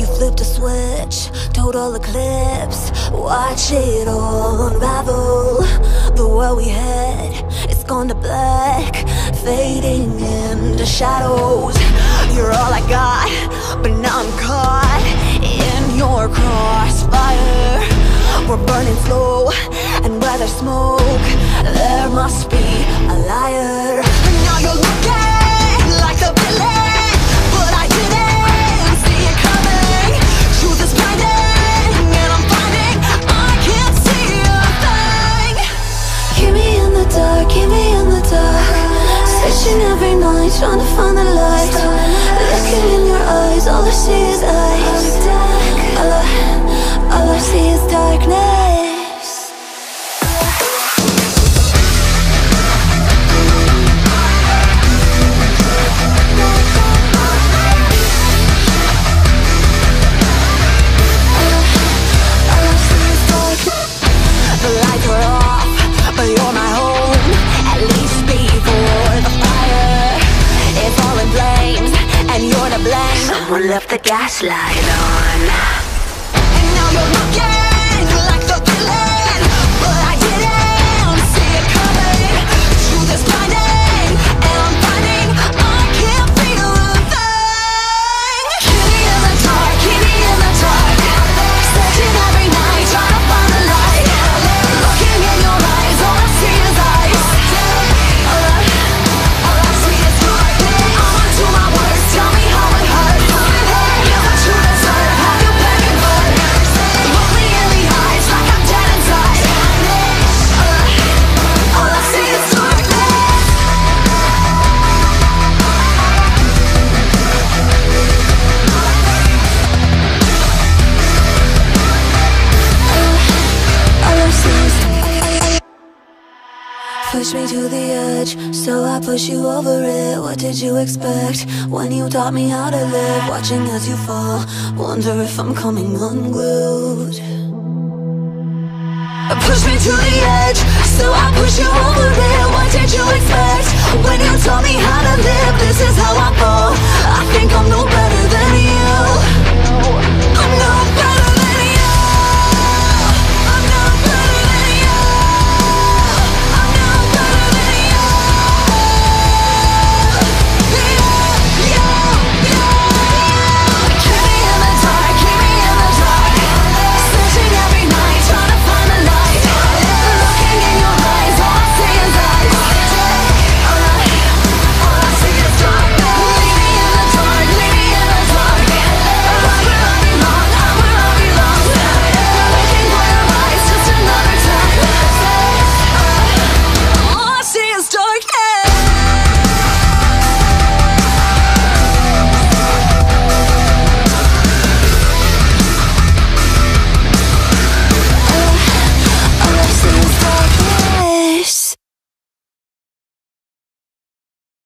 You flipped a switch, total eclipse. Watch it all unravel. The world we had, it's gone to black, fading into shadows. You're all I got, but now I'm caught in your crossfire. We're burning slow, and where there's smoke, there must be a liar. Now you're looking like the villain, but I didn't see it coming. Truth is blinding, and I'm finding I can't see a thing. Keep me in the dark, keep me in the dark. Searching every night, trying to find the light. Looking in your eyes, all I see is ice. All I see is darkness. The lights were off, but you're my home. At least before the fire. It's all in flames, and you're to blame. Someone left the gaslight on. And now you're looking like the villain, but I didn't see it coming. Truth is blinding, and I'm finding I can't feel a thing. Keep me in the dark, keep me in the dark. Searching every night, trying to find the light. Looking in your eyes, all I see is ice. All I see is darkness. I'm onto my words, tell me how it hurt. Here's what you deserve, have you begging for? Look me in the eyes like I'm dead inside. All I see is darkness. All I see is push me to the edge, so I push you over it. What did you expect when you taught me how to live? Watching as you fall, wonder if I'm coming unglued. Push me to the edge, so I push you over it. What did you expect when you taught me how to live? This is how I fall, I think